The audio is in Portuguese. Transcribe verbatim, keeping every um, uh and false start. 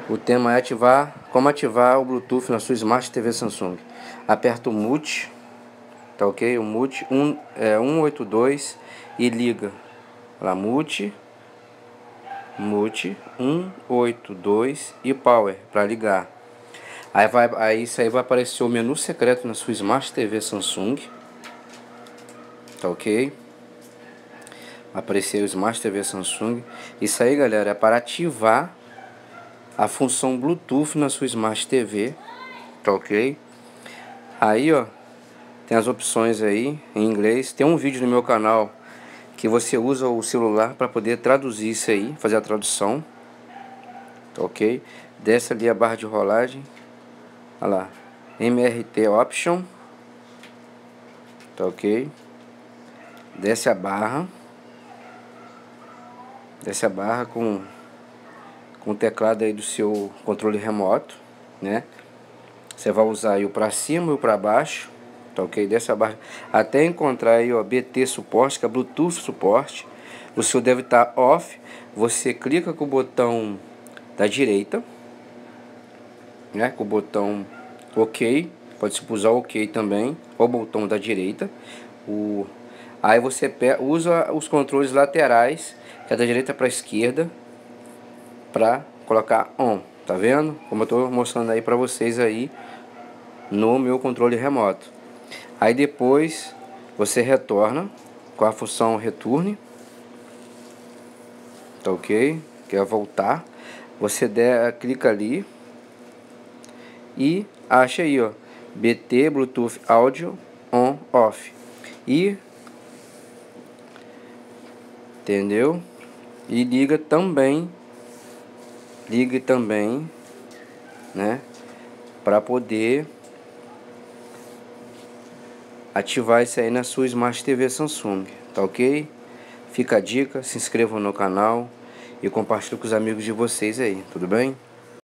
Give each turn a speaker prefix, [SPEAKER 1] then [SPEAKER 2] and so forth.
[SPEAKER 1] O tema é ativar, como ativar o Bluetooth na sua Smart T V Samsung. Aperta o mute, tá ok? O mute um, é, um oito dois e liga. Lá, mute, mute, um oito dois e power para ligar. Aí, vai, aí isso aí vai aparecer o menu secreto na sua Smart T V Samsung, tá ok? Vai aparecer o Smart T V Samsung. Isso aí, galera, é para ativar a função Bluetooth na sua Smart T V, tá ok? Aí, ó, tem as opções aí em inglês. Tem um vídeo no meu canal que você usa o celular para poder traduzir isso aí, fazer a tradução, tá ok? Desce ali a barra de rolagem, olha lá, M R T Option, tá ok? Desce a barra, desce a barra com com o teclado aí do seu controle remoto, né? Você vai usar aí o para cima e o para baixo, tá ok? Dessa barra até encontrar aí, ó, B T suporte, que é Bluetooth suporte. O seu deve estar off. Você clica com o botão da direita, né? Com o botão OK, pode se usar OK também, ou o botão da direita. O aí você usa os controles laterais, que é da direita para a esquerda, para colocar on, tá vendo? Como eu tô mostrando aí para vocês aí no meu controle remoto. Aí depois você retorna com a função return, tá ok? Que é voltar. Você der, clica ali e acha aí, ó, B T Bluetooth Audio on off. E entendeu? E liga também ligue também, né, para poder ativar isso aí na sua Smart T V Samsung, tá ok? Fica a dica, se inscrevam no canal e compartilhe com os amigos de vocês aí, tudo bem?